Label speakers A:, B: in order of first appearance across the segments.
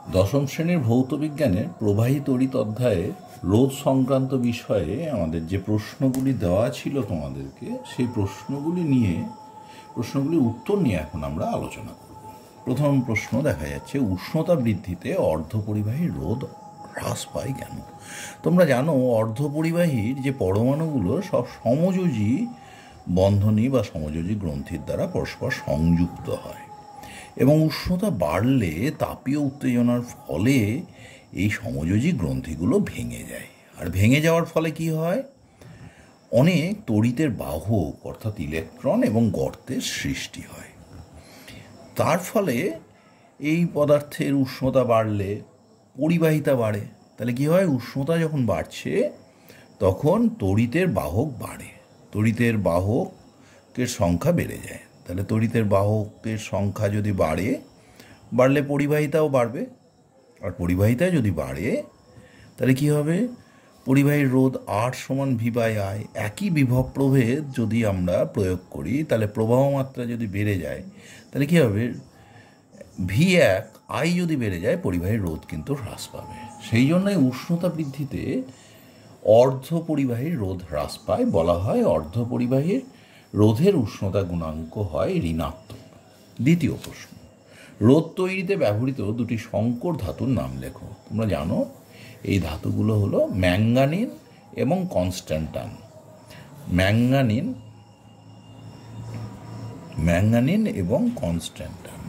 A: দশম শ্রেণীর ভৌত বিজ্ঞানের প্রবাহী তড়িৎ অধ্যায়ে রোধ সংক্রান্ত বিষয়ে আমাদের যে প্রশ্নগুলি দেওয়া ছিল তোমাদেরকে, সেই প্রশ্নগুলির উত্তর নিয়ে এখন আমরা আলোচনা করব। প্রথম প্রশ্ন দেখা যাচ্ছে, উষ্ণতা বৃদ্ধিতে অর্ধপরিবাহী রোধ হ্রাস পায় কেন? তোমরা জানো অর্ধপরিবাহীর যে পরমাণুগুলো সব সমযোজী বন্ধনী বা সমযোজী গ্রন্থির দ্বারা পরস্পর সংযুক্ত হয় এবং উষ্ণতা বাড়লে তাপীয় উত্তেজনার ফলে এই সমযোজী গ্রন্থিগুলো ভেঙে যায়। আর ভেঙে যাওয়ার ফলে কি হয়? অনেক তড়িতের বাহক অর্থাৎ ইলেকট্রন এবং গর্তের সৃষ্টি হয়। তার ফলে এই পদার্থের উষ্ণতা বাড়লে পরিবাহিতা বাড়ে। তাহলে কি হয়? উষ্ণতা যখন বাড়ছে তখন তড়িতের বাহক বাড়ে, তড়িতের বাহকের সংখ্যা বেড়ে যায়। তাহলে তড়িতের বাহকের সংখ্যা যদি বাড়লে পরিবাহিতাও বাড়বে। আর পরিবাহিতা যদি বাড়ে তাহলে কি হবে? পরিবাহীর রোধ R = V/I। একই বিভব প্রভেদ যদি আমরা প্রয়োগ করি তাহলে প্রবাহ মাত্রা যদি বেড়ে যায় তাহলে কি হবে? V1I যদি বেড়ে যায় পরিবাহীর রোধ কিন্তু হ্রাস পাবে। সেই জন্যই উষ্ণতা বৃদ্ধিতে অর্ধপরিবাহীর রোধ হ্রাস পায়। বলা হয় অর্ধপরিবাহীর রোধের উষ্ণতা গুণাঙ্ক হয় ঋণাত্মক। দ্বিতীয় প্রশ্ন, রোধ তৈরিতে ব্যবহৃত দুটি সংকর ধাতুর নাম লেখো। তোমরা জানো এই ধাতুগুলো হলো ম্যাঙ্গানিন এবং কনস্ট্যান্টান। ম্যাঙ্গানিন এবং কনস্ট্যান্টান।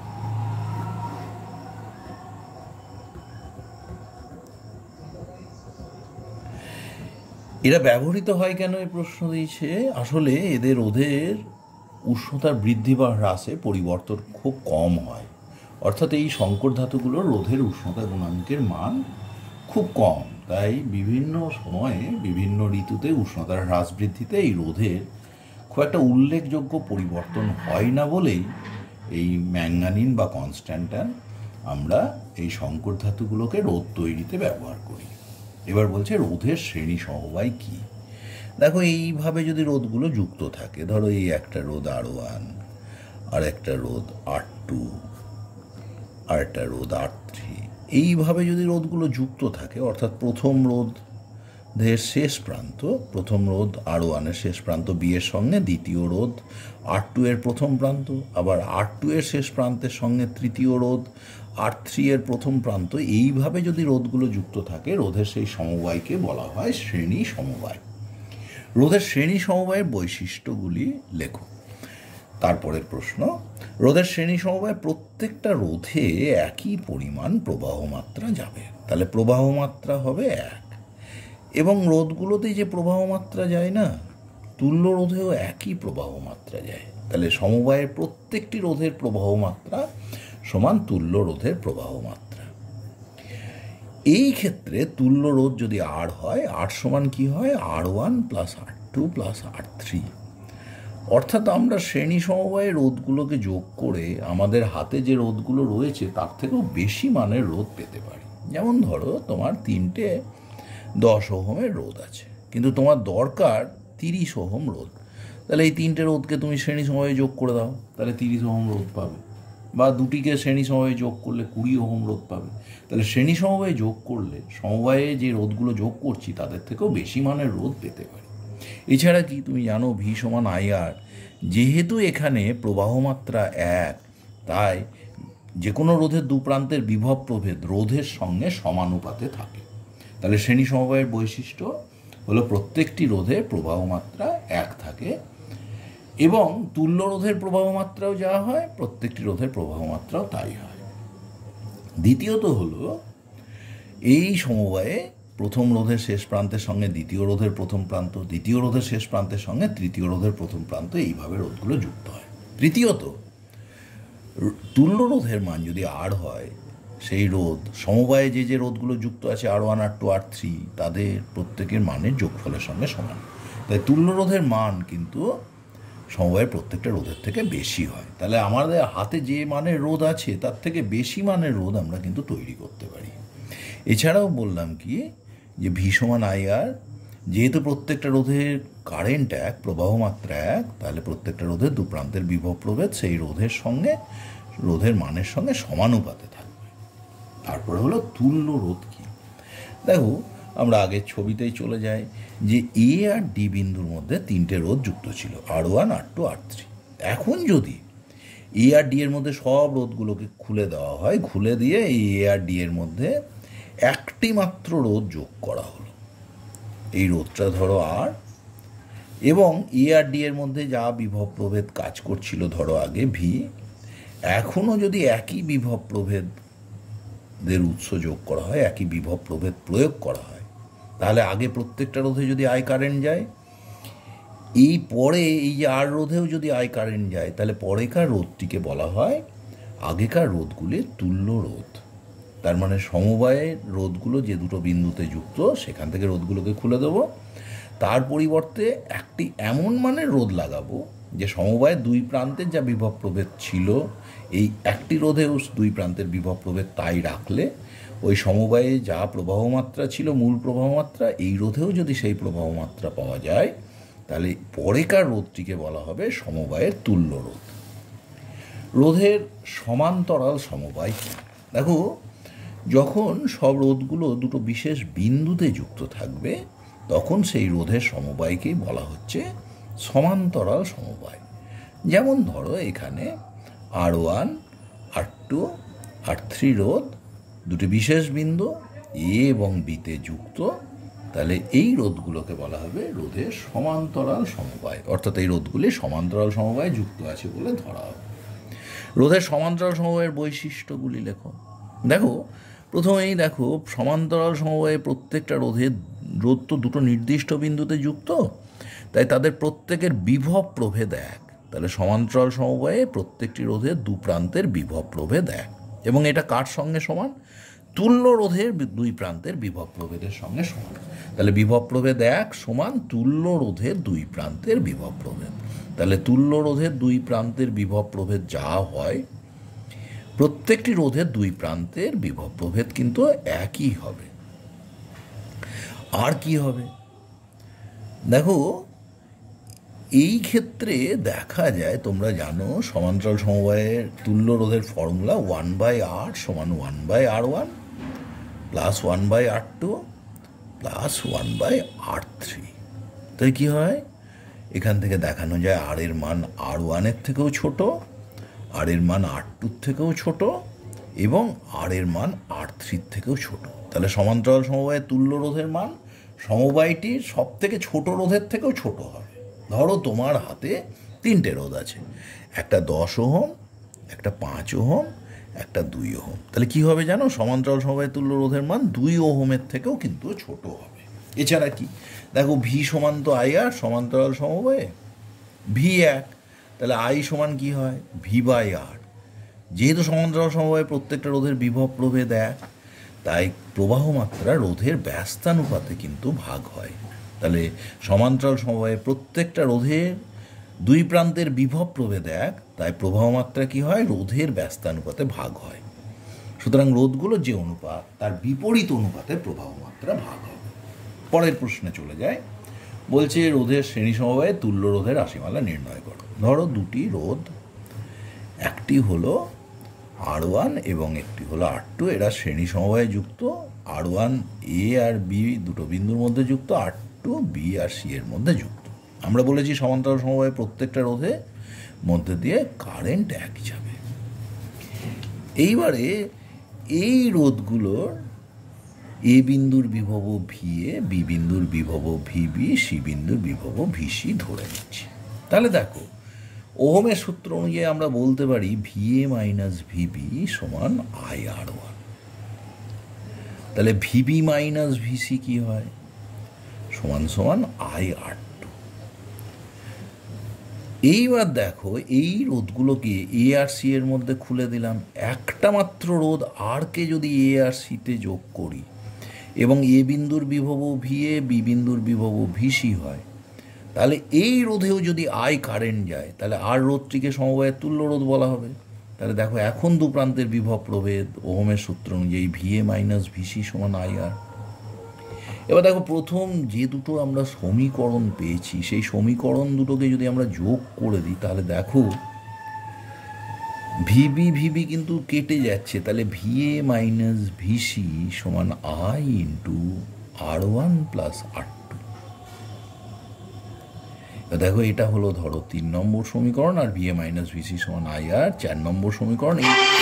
A: এরা ব্যবহৃত হয় কেন এই প্রশ্ন দিয়েছে। আসলে এদের রোধের উষ্ণতার বৃদ্ধি বা হ্রাসে পরিবর্তন খুব কম হয়, অর্থাৎ এই সংকর ধাতুগুলোর রোধের উষ্ণতা গুণাঙ্কের মান খুব কম। তাই বিভিন্ন সময়ে বিভিন্ন ঋতুতে উষ্ণতার হ্রাস বৃদ্ধিতে এই রোধের খুব একটা উল্লেখযোগ্য পরিবর্তন হয় না বলেই এই ম্যাঙ্গানিন বা কনস্ট্যান্টান আমরা এই সংকর ধাতুগুলোকে রোধ তৈরিতে ব্যবহার করি। এবার বলছে রোধের শ্রেণী সমবায় কি। দেখো এইভাবে যদি রোধগুলো যুক্ত থাকে, ধরো এই একটা রোধ R1, আর একটা রোধ R2, আর একটা রোধ R3, এইভাবে যদি রোধগুলো যুক্ত থাকে, অর্থাৎ প্রথম রোধের শেষ প্রান্ত, প্রথম রোধ R1-এর শেষ প্রান্ত B এর সঙ্গে দ্বিতীয় রোধ R2-এর প্রথম প্রান্ত, আবার R2-এর শেষ প্রান্তের সঙ্গে তৃতীয় রোধ R3-এর প্রথম প্রান্ত, এইভাবে যদি রোধগুলো যুক্ত থাকে রোধের সেই সমবায়কে বলা হয় শ্রেণী সমবায়। রোধের শ্রেণী সমবায়ের বৈশিষ্ট্যগুলি লেখো। তারপরের প্রশ্ন, রোধের শ্রেণী সমবায় প্রত্যেকটা রোধে একই পরিমাণ প্রবাহ মাত্রা যাবে। তাহলে প্রবাহ মাত্রা হবে 1, এবং রোধগুলোতে যে প্রবাহ মাত্রা যায় না, তুল্য রোধেও একই প্রবাহ মাত্রা যায়। তাহলে সমবায়ের প্রত্যেকটি রোধের প্রবাহ মাত্রা সমান তুল্য রোধের প্রবাহ মাত্রা। এই ক্ষেত্রে তুল্য রোধ যদি R হয়, R সমান কি হয়? R1 + R2 + R3। অর্থাৎ আমরা শ্রেণী সমবায়ে রোধগুলোকে যোগ করে আমাদের হাতে যে রোধগুলো রয়েছে তার থেকেও বেশি মানের রোধ পেতে পারি। যেমন ধরো তোমার 3টে 10 ওহমের রোধ আছে, কিন্তু তোমার দরকার 30 ওহম রোধ। তাহলে এই 3টে রোধকে তুমি শ্রেণী সমবায়ে যোগ করে দাও, তাহলে 30 ওহম রোধ পাবে। বা দুটিকে শ্রেণী সমবায়ে যোগ করলে 20 ওহম রোধ পাবে। তাহলে শ্রেণী সমবায়ে যোগ করলে সমবায়ে যে রোধগুলো যোগ করছি তাদের থেকেও বেশি মানের রোধ পেতে পারি। এছাড়া কি তুমি জানো V = IR। যেহেতু এখানে প্রবাহ মাত্রা 1, তাই যে কোনো রোধের দু প্রান্তের বিভব প্রভেদ রোধের সঙ্গে সমানুপাতে থাকে। তাহলে শ্রেণী সমবায়ের বৈশিষ্ট্য হলো প্রত্যেকটি রোধের প্রবাহ মাত্রা 1 থাকে, এবং তুল্য রোধের প্রবাহ মাত্রাও যা হয় প্রত্যেকটি রোধের প্রবাহ মাত্রাও তাই হয়। দ্বিতীয়ত হলো এই সমবায়ে প্রথম রোধের শেষ প্রান্তের সঙ্গে দ্বিতীয় রোধের প্রথম প্রান্ত, দ্বিতীয় রোধের শেষ প্রান্তের সঙ্গে তৃতীয় রোধের প্রথম প্রান্ত, এইভাবে রোধগুলো যুক্ত হয়। তৃতীয়ত, তুল্য রোধের মান যদি R হয়, সেই রোধ সমবায়ে যে রোধগুলো যুক্ত আছে R1, R2, R3 তাদের প্রত্যেকের মানের যোগফলের সঙ্গে সমান। তাই তুল্য রোধের মান কিন্তু সমবায়ের প্রত্যেকটা রোধের থেকে বেশি হয়। তাহলে আমাদের হাতে যে মানের রোধ আছে তার থেকে বেশি মানের রোধ আমরা কিন্তু তৈরি করতে পারি। এছাড়াও বললাম কি যে V = IR, যেহেতু প্রত্যেকটা রোধের কারেন্ট 1, প্রবাহ মাত্রা 1, তাহলে প্রত্যেকটা রোধের দু প্রান্তের বিভব প্রভেদ সেই রোধের মানের সঙ্গে সমানুপাতে থাকবে। তারপরে হলো তুল্য রোধ কি। দেখো আমরা আগের ছবিতেই চলে যাই যে এ আর ডি বিন্দুর মধ্যে তিনটে রোধ যুক্ত ছিল, R1 R2 R3। এখন যদি এ আর ডি এর মধ্যে সব রোধগুলোকে খুলে দেওয়া হয়, খুলে দিয়ে এই এ আর ডি এর মধ্যে একটি মাত্র রোধ যোগ করা হলো, এই রোধটা ধরো আর, এবং এ আর ডি এর মধ্যে যা বিভব প্রভেদ কাজ করছিল ধরো আগে ভি, এখনও যদি একই বিভব প্রভেদের উৎস যোগ করা হয়, একই বিভব প্রভেদ প্রয়োগ করা হয়, তাহলে আগে প্রত্যেকটা রোধে যদি আই কারেন্ট যায়, এই পরে এই যে আর রোধেও যদি আই কারেন্ট যায়, তাহলে পরেকার রোধটিকে বলা হয় আগেকার রোধগুলির তুল্য রোধ। তার মানে সমবায়ের রোধগুলো যে দুটো বিন্দুতে যুক্ত, সেখান থেকে রোধগুলোকে খুলে দেবো, তার পরিবর্তে একটি এমন মানের রোধ লাগাবো যে সমবায়ের দুই প্রান্তের যা বিভব প্রভেদ ছিল, এই একটি রোধেও দুই প্রান্তের বিভব প্রভেদ তাই রাখলে ওই সমবায়ে যা প্রবাহ মাত্রা ছিল, মূল প্রবাহ মাত্রা, এই রোধেও যদি সেই প্রবাহ মাত্রা পাওয়া যায়, তাহলে পরেকার রোধটিকে বলা হবে সমবায়ের তুল্য রোধ। রোধের সমান্তরাল সমবায় কি? দেখো যখন সব রোধগুলো দুটো বিশেষ বিন্দুতে যুক্ত থাকবে, তখন সেই রোধের সমবায়কেই বলা হচ্ছে সমান্তরাল সমবায়। যেমন ধরো এখানে R1 R2 R3 রোধ দুটি বিশেষ বিন্দু এ এবং বিতে যুক্ত, তাহলে এই রোধগুলোকে বলা হবে রোধের সমান্তরাল সমবায়, অর্থাৎ এই রোধগুলি সমান্তরাল সমবায়ে যুক্ত আছে বলে ধরা হবে। রোধের সমান্তরাল সমবায়ের বৈশিষ্ট্যগুলি লেখো। দেখো প্রথমেই দেখো সমান্তরাল সমবায়ে প্রত্যেকটা রোধ তো দুটো নির্দিষ্ট বিন্দুতে যুক্ত, তাই তাদের প্রত্যেকের বিভব প্রভেদ এক। তাহলে সমান্তরাল সমবায়ে প্রত্যেকটি রোধের দু প্রান্তের বিভব প্রভেদ এক, এবং এটা কার সঙ্গে সমান? তুল্য রোধের দুই প্রান্তের বিভব প্রভেদের সঙ্গে সমান। তাহলে বিভব প্রভেদ এক সমান তুল্য রোধের দুই প্রান্তের বিভব প্রভেদ। তাহলে তুল্য রোধের দুই প্রান্তের বিভব প্রভেদ যা হয়, প্রত্যেকটি রোধের দুই প্রান্তের বিভব প্রভেদ কিন্তু একই হবে। আর কি হবে? দেখো এই ক্ষেত্রে দেখা যায়, তোমরা জানো সমান্তরাল সমবায়ের তুল্য রোধের ফর্মুলা 1/R সমান 1/R1 plus 1/R2 plus 1/R3। তাই কি হয়? এখান থেকে দেখানো যায় আর এর মান R1-এর থেকেও ছোট, আর এর মান R2-র থেকেও ছোট, এবং আর এর মান R3-র থেকেও ছোট। তাহলে সমান্তরাল সমবায়ের তুল্য রোধের মান সমবায়টির সব থেকে ছোট রোধের থেকেও ছোট হবে। ধরো তোমার হাতে তিনটে রোধ আছে, একটা 10 ওহম, একটা 5 ওহম, একটা 2 ওহম। তাহলে কি হবে জানো? সমান্তরাল সমবায়ের তুল্য রোধের মান 2 ওহমের থেকেও কিন্তু ছোট হবে। এছাড়া কি? দেখো ভি সমান তো আই আর সমান্তরাল সমবায়ে, ভি এক, তাহলে আই সমান কি হয়? V/R। যেহেতু সমান্তরাল সমবায়ে প্রত্যেকটা রোধের বিভব প্রভেদ এক, তাই প্রবাহ মাত্রা রোধের ব্যস্তানুপাতে কিন্তু ভাগ হয়। তাহলে সমান্তরাল সমবায়ে প্রত্যেকটা রোধের দুই প্রান্তের বিভব প্রভেদ এক, তাই প্রবাহ মাত্রা কি হয়? রোধের ব্যস্তানুপাতে ভাগ হয়। সুতরাং রোধগুলোর যে অনুপাত, তার বিপরীত অনুপাতে প্রবাহ মাত্রা ভাগ হবে। পরের প্রশ্নে চলে যায়, বলছে রোধের শ্রেণী সমবায়ে তুল্য রোধের রাশিমালা নির্ণয় করো। ধরো দুটি রোধ, একটি হলো R1 এবং একটি হলো R2, এরা শ্রেণী সমবায়ে যুক্ত। R1 A আর B দুটো বিন্দুর মধ্যে যুক্ত, R2 B আর C এর মধ্যে যুক্ত। আমরা বলেছি সমান্তরাল সমবায়ে প্রত্যেকটা রোধে মধ্যে দিয়ে কারেন্ট একই যাবে। এইবারে এই রোধগুলোর এ বিন্দুর বিভব VA, বি বিন্দুর বিভব VB, সি বিন্দুর বিভব VC ধরে নিচ্ছি। তাহলে দেখো ওহমের সূত্র অনুযায়ী আমরা বলতে পারি VA মাইনাস VB সমান IR1। তাহলে VB মাইনাস VC কি হয়? সমান সমান IR2। এইবার দেখো এই রোধগুলোকে এ আর সি এর মধ্যে খুলে দিলাম। একটা মাত্র রোধ আরকে যদি এ আর সিতে যোগ করি এবং এ বিন্দুর বিভব VA, বি বিন্দুর বিভব VC হয়, তাহলে এই রোধেও যদি আই কারেন্ট যায়, তাহলে আর রোধটিকে সমবায়ের তুল্য রোধ বলা হবে। তাহলে দেখো এখন দু প্রান্তের বিভব প্রভেদ ওহমের সূত্র অনুযায়ী VA মাইনাস VC সমান IR। এবার দেখো প্রথম যে দুটো আমরা সমীকরণ পেয়েছি, সেই সমীকরণ দুটোকে যদি আমরা যোগ করে দিই, তাহলে দেখো ভিবি ভিবি কিন্তু কেটে যাচ্ছে, তাহলে ভিএ মাইনাস ভিসি সমান I into R1 plus R2। দেখো এটা হলো ধরো 3 নম্বর সমীকরণ, আর ভিএ মাইনাস ভিসি সমান আই আর 4 নম্বর সমীকরণ।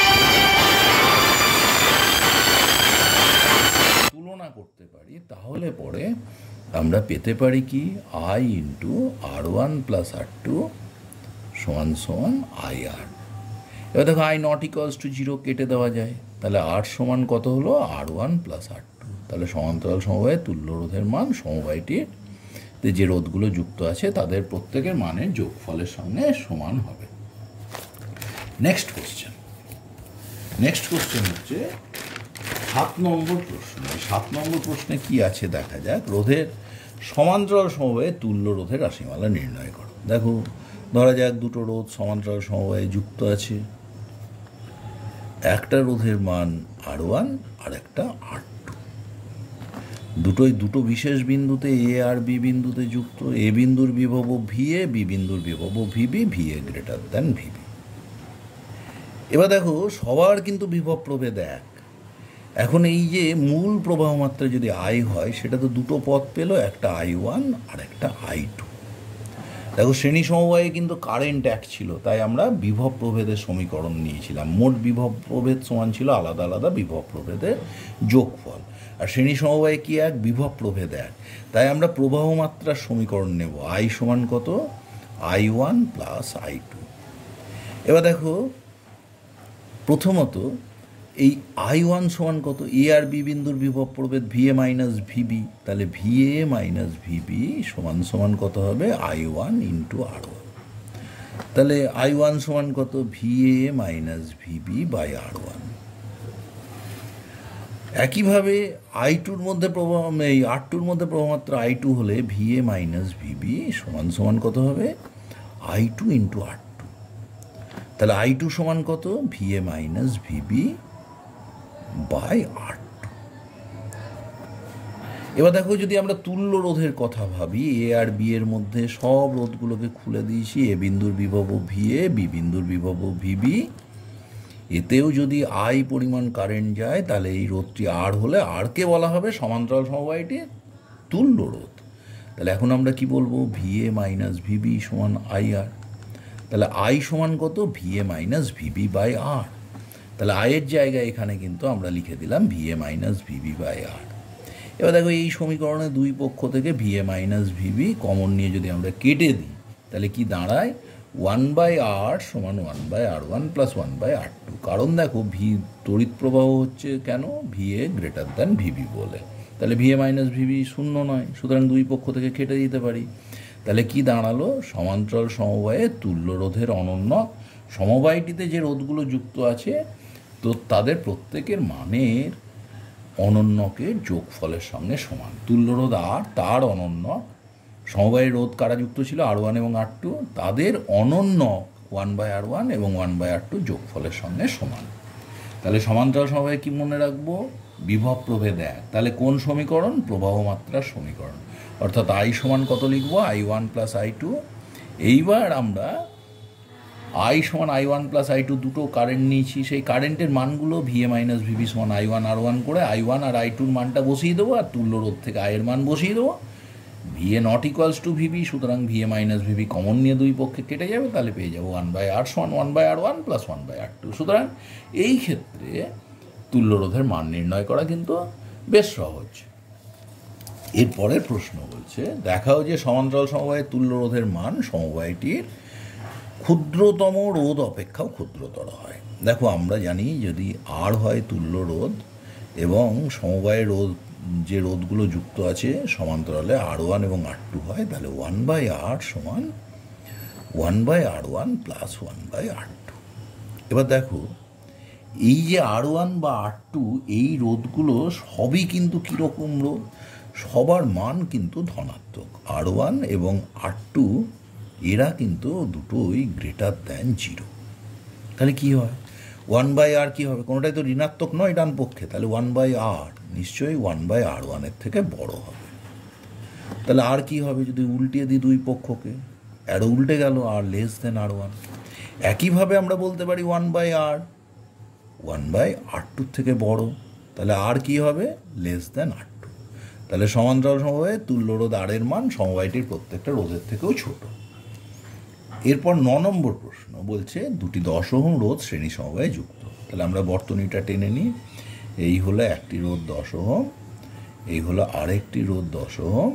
A: তুলনা করতে পারি, তাহলে পরে আমরা পেতে পারি কি I into R1 plus R2 সমান সমান আই আর। এবার দেখো আই নট ইকুয়ালস টু 0 কেটে দেওয়া যায়, তাহলে আর সমান কত হলো R1 প্লাস R2। তাহলে সমান্তরাল সমবায়ে তুল্য রোধের মান সমবায়টির যে রোধগুলো যুক্ত আছে তাদের প্রত্যেকের মানের যোগফলের সঙ্গে সমান হবে। নেক্সট কোশ্চেন হচ্ছে 7 নম্বর প্রশ্ন। 7 নম্বর প্রশ্নে কি আছে দেখা যাক। রোধের সমান্তরাল সমবায়ে তুল্য রোধের রাশিমালা নির্ণয় করো। দেখো ধরা যাক দুটো রোধ সমান্তরাল সমবায়ে যুক্ত আছে, একটা রোধের মান R1 আর একটা R2। দুটো বিশেষ বিন্দুতে এ আর বি বিন্দুতে যুক্ত। এ বিন্দুর বিভব ভিএ, বি বিন্দুর বিভব VB, VA greater than VB. এবার দেখো সবার কিন্তু বিভব প্রভেদ এক। এখন এই যে মূল প্রবাহ মাত্রা যদি আই হয়, সেটা তো দুটো পথ পেল, একটা I1 আর একটা I2। দেখো শ্রেণী সমবায়ে কিন্তু কারেন্ট এক ছিল, তাই আমরা বিভব প্রভেদের সমীকরণ নিয়েছিলাম। মোট বিভব প্রভেদ সমান ছিল আলাদা আলাদা বিভব প্রভেদের যোগফল। আর শ্রেণী সমবায়ে কি এক, বিভব প্রভেদ এক, তাই আমরা প্রবাহ মাত্রার সমীকরণ নেব। আই সমান কত, I1 প্লাস I2। এবার দেখো প্রথমত এই I1 সমান কত, এ আর বি বিন্দুর বিভব প্রভেদ ভিএ মাইনাস ভিবি, তাহলে ভিএ মাইনাস ভিবি সমান সমান কত হবে I1 ইন্টু R1। তাহলে I1 সমান কত, VA minus VB by R1। একইভাবে I2-র মধ্যে প্রবাহ, এই R2-র মধ্যে প্রবাহমাত্রা I2 হলে ভিএ মাইনাস ভিবি সমান সমান কত হবে I2 ইন্টু R2। তাহলে I2 সমান কত, VA minus VB by R2। এবার দেখো যদি আমরা তুল্য রোধের কথা ভাবি, এ আর বি এর মধ্যে সব রোধগুলোকে খুলে দিয়েছি। এ বিন্দুর বিভব ভিএ, বি বিন্দুর বিভব ভিবি, এতেও যদি আই পরিমাণ কারেন্ট যায়, তাহলে এই রোধটি আর হলে আরকে বলা হবে সমান্তরাল সমবায়টির তুল্য রোধ। তাহলে এখন আমরা কি বলবো, ভিএ মাইনাস ভিবি সমান আই আর। তাহলে আই সমান কত, VA minus VB by R. তাহলে আয়ের জায়গায় এখানে কিন্তু আমরা লিখে দিলাম VA minus VB by R. এবার দেখো এই সমীকরণে দুই পক্ষ থেকে ভিএ মাইনাস ভিবি কমন নিয়ে যদি আমরা কেটে দিই, তাহলে কি দাঁড়ায়, 1/R সমান 1/R1 প্লাস 1/R2। কারণ দেখো তড়িৎ প্রবাহ হচ্ছে কেন, ভিএ গ্রেটার দ্যান ভিবি বলে। তাহলে ভিএ মাইনাস ভিবি শূন্য নয়, সুতরাং দুই পক্ষ থেকে কেটে দিতে পারি। তাহলে কি দাঁড়ালো, সমান্তরাল সমবায়ে তুল্য রোধের অনন্য সমবায়টিতে যে রোধগুলো যুক্ত আছে তো তাদের প্রত্যেকের মানের অনন্যকের যোগফলের সঙ্গে সমান। তুল্য রোধ আর, তার অনন্য সমবায়ের রোধ কারা যুক্ত ছিল, R1 এবং R2, তাদের অনন্য 1/R1 এবং 1/R2 যোগফলের সঙ্গে সমান। তাহলে সমান্তরাল সমবায়ে কি মনে রাখবো, বিভব প্রভেদ এক। তাহলে কোন সমীকরণ, প্রবাহ মাত্রার সমীকরণ। অর্থাৎ আই সমান কত লিখবো, I1 প্লাস I2। এইবার আমরা আই সমান I1 প্লাস I2 দুটো কারেন্ট নিয়েছি, সেই কারেন্টের মানগুলো ভিএ মাইনাস ভিবি সমান I1 R1 করে I1 আর I2-র মানটা বসিয়ে দেবো, আর তুল্য রোধ থেকে আয়ের মান বসিয়ে দেবো। VA not equals to VB, সুতরাং ভিএ মাইনাস ভিবি কমন নিয়ে দুই পক্ষে কেটে যাবে, তাহলে পেয়ে যাবো 1/R সমান 1/R1 প্লাস 1/R2। সুতরাং এই ক্ষেত্রে তুল্য রোধের মান নির্ণয় করা কিন্তু বেশ সহজ। এরপরের প্রশ্ন বলছে, দেখাও যে সমান্তরাল সমবায়ে তুল্য রোধের মান সমবায়টির ক্ষুদ্রতম রোধ অপেক্ষাও ক্ষুদ্রতর হয়। দেখো আমরা জানি যদি আর হয় তুল্য রোধ এবং সমবায়ের রোধ যে রোধগুলো যুক্ত আছে সমান্তরালে R1 এবং R2 হয়, তাহলে 1/R সমান 1/R1 প্লাস 1/R2। এবার দেখো এই যে R1 বা R2 এই রোধগুলো সবই কিন্তু কীরকম রোধ, সবার মান কিন্তু ধনাত্মক। R1 এবং R2 এরা কিন্তু দুটোই গ্রেটার দ্যান 0। তাহলে কি হয়, 1/R কি হবে, কোনোটাই তো ঋণাত্মক নয় ডান পক্ষে, তাহলে 1/R নিশ্চয়ই 1/R1 এর থেকে বড় হবে। তাহলে আর কি হবে, যদি উল্টিয়ে দিই দুই পক্ষকে, অ্যারো উল্টে গেল, আর লেস দেন R1। একইভাবে আমরা বলতে পারি 1/r, 1/r2 থেকে বড়, তাহলে আর কি হবে? Less than R2। তাহলে সমান্তরাল সমবায়ে তুল্য রোধ আর এর মান সমবায়টির প্রত্যেকটা রোধের থেকেও ছোট। এরপর 9 নম্বর প্রশ্ন বলছে দুটি 10 ওহম রোধ শ্রেণী সমবায়ে যুক্ত। তাহলে আমরা বর্তনীটা টেনে নিই। এই হলো একটি রোধ 10 ওহম, এই হলো আরেকটি রোধ 10 ওহম।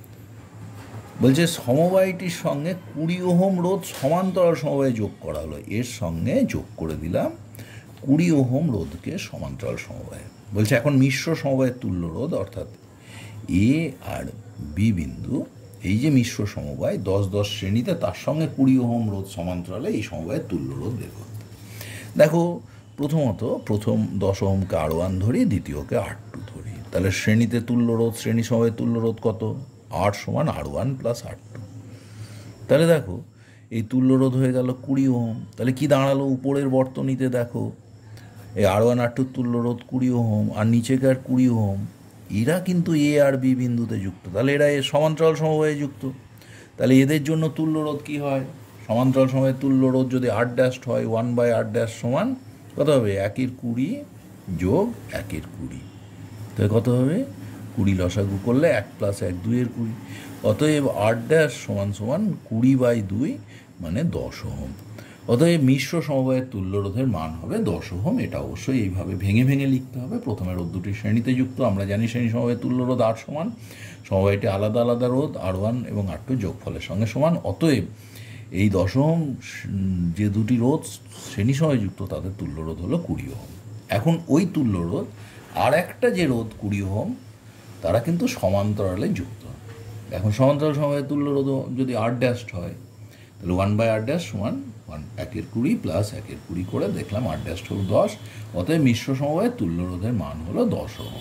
A: বলছে সমবায়টির সঙ্গে 20 ওহম রোধ সমান্তরাল সমবায়ে যোগ করা হলো। এর সঙ্গে যোগ করে দিলাম 20 ওহম রোধকে সমান্তরাল সমবায়ে। বলছে এখন মিশ্র সমবায়ের তুল্য রোধ অর্থাৎ এ আর বি বিন্দু, এই যে মিশ্র সমবায় 10-10 শ্রেণীতে, তার সঙ্গে 20 ওহম রোধ সমান্তরালে এই সমবায়ের তুল্য রোধ বের করতে। দেখো প্রথমত প্রথম 10 ওহমকে R1 ধরি, দ্বিতীয়কে R2 ধরি। তাহলে শ্রেণীতে তুল্য রোধ, শ্রেণী সমবায়ের তুল্য রোধ কত? R সমান R1 প্লাস R2। তাহলে দেখো এই তুল্য রোধ হয়ে গেল 20 ওহম। তাহলে কি দাঁড়ালো? উপরের বর্তনীতে দেখো এই R1 R2 তুল্য রোধ 20 ওহম আর নিচেকার 20 ওহম, এরা কিন্তু এ আর বি বিন্দুতে যুক্ত, তাহলে এরা সমান্তরাল সমবায়ে যুক্ত। তাহলে এদের জন্য তুল্য রোধ কী হয়? সমান্তরাল সমবায়ের তুল্য রোধ যদি R' হয়, 1/R' সমান কত হবে? 1/20 যোগ 1/20। তাহলে কত হবে? 20 লসাগু করলে 1 + 1 2/20। অতএব R' সমান 20/2 মানে 10 ওহম। অতএব মিশ্র সমবায়ের তুল্য রোধের মান হবে 10 ওহম। এটা অবশ্যই এইভাবে ভেঙে ভেঙে লিখতে হবে। প্রথমে রোধ দুটি শ্রেণীতে যুক্ত, আমরা জানি শ্রেণী সমবায়ের তুল্য রোধ R সমান সমবায়টি আলাদা আলাদা রোধ R1 এবং R2 যোগফলের সঙ্গে সমান। অতএব এই 10 ওহম যে দুটি রোধ শ্রেণী সমবায়ে যুক্ত তাদের তুল্য রোধ হলো 20 ওহম। এখন ওই তুল্য রোধ আর একটা যে রোধ 20 ওহম, তারা কিন্তু সমান্তরালে যুক্ত। এখন সমান্তরাল সমবায়ের তুল্য রোধ যদি R' হয়, তাহলে 1/R' সমান 1/20 প্লাস 1/20 করে দেখলাম R' হল 10। অতএব মিশ্র সমবায়ের তুল্য রোধের মান হলো 10 ওহম।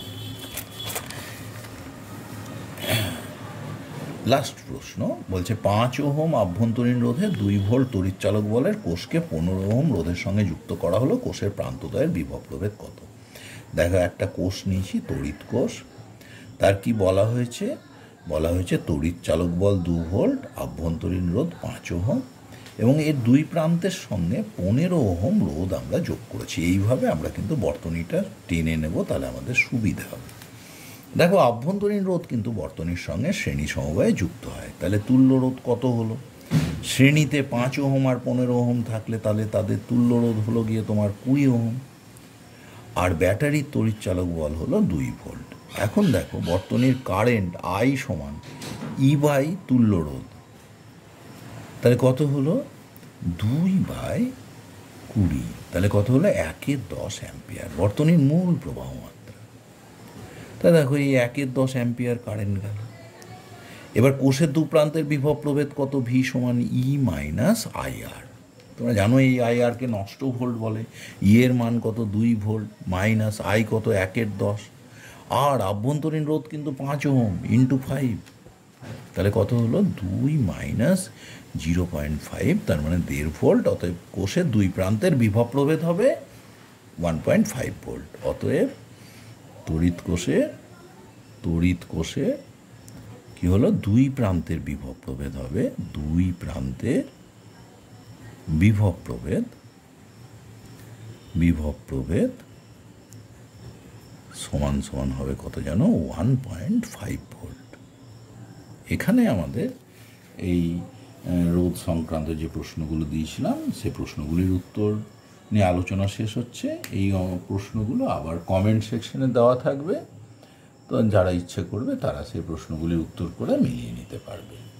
A: লাস্ট প্রশ্ন বলছে 5 ওহম আভ্যন্তরীণ রোধে 2 ভোল্ট তড়িৎচালক বলের কোষকে 15 ওহম রোধের সঙ্গে যুক্ত করা হলো। কোষের প্রান্তদ্বয়ের বিভব প্রভেদ কত? দেখো একটা কোষ নিয়েছি, তড়িৎ কোষ। তার কি বলা হয়েছে? বলা হয়েছে তড়িৎচালক বল 2 ভোল্ট, আভ্যন্তরীণ রোধ 5 ওহম এবং এর দুই প্রান্তের সঙ্গে 15 ওহম রোধ আমরা যোগ করেছি। এইভাবে আমরা কিন্তু বর্তনীটা টেনে নেব, তাহলে আমাদের সুবিধা হবে। দেখো আভ্যন্তরীণ রোধ কিন্তু বর্তনীর সঙ্গে শ্রেণী সমবায়ে যুক্ত হয়। তাহলে তুল্য রোধ কত হলো? শ্রেণীতে 5 ওহম আর 15 ওহম থাকলে তাহলে তাদের তুল্য রোধ হলো গিয়ে তোমার 20 ওহম। আর ব্যাটারির তড়িৎচালক বল হলো 2 ভোল্ট। এখন দেখো বর্তনীর কারেন্ট I সমান E/ তুল্য রোধ, তাহলে কত হলো? 2/20। তাহলে কত হলো? 1/10 অ্যাম্পিয়ার, বর্তনীর মূল প্রবাহ মাত্রা। তা দেখো এই 1/10 অ্যাম্পিয়ার কারেন্ট গেল। এবার কোষের দু প্রান্তের বিভব প্রভেদ কত? V সমান E - IR। তোমরা জানো এই IRকে নষ্ট ভোল্ট বলে। ই এর মান কত? 2 ভোল্ট, মাইনাস I কত? 1/10। আর আভ্যন্তরীণ রোধ কিন্তু 5 ওহম ইন্টু 5, তাহলে কত হলো? 2 - 0.5, তার মানে 1.5 ভোল্ট। অতএব কোষের দুই প্রান্তের বিভব প্রভেদ হবে 1.5 ভোল্ট। অতএব তড়িৎ কোষে কি হলো? দুই প্রান্তের বিভব প্রভেদ হবে, দুই প্রান্তের বিভব প্রভেদ সমান সমান হবে কত জানো? 1.5 ভোল্ট। এখানে আমাদের এই রোধ সংক্রান্ত যে প্রশ্নগুলো দিয়েছিলাম সে প্রশ্নগুলির উত্তর নিয়ে আলোচনা শেষ হচ্ছে। এই প্রশ্নগুলো আবার কমেন্ট সেকশনে দেওয়া থাকবে, তো যারা ইচ্ছে করবে তারা সেই প্রশ্নগুলির উত্তর করে মিলিয়ে নিতে পারবে।